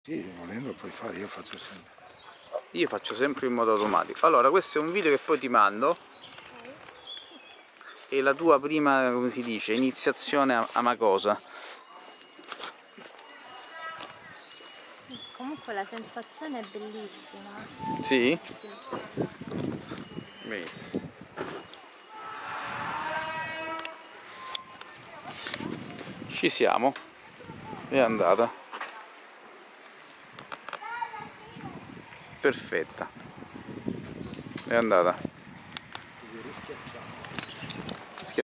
Sì, volendo puoi fare, Io faccio sempre in modo automatico. Allora, questo è un video che poi ti mando. E la tua prima, come si dice, iniziazione a una cosa. Comunque la sensazione è bellissima. Sì? Sì. Benissimo. Ci siamo. È andata. Perfetta. È andata.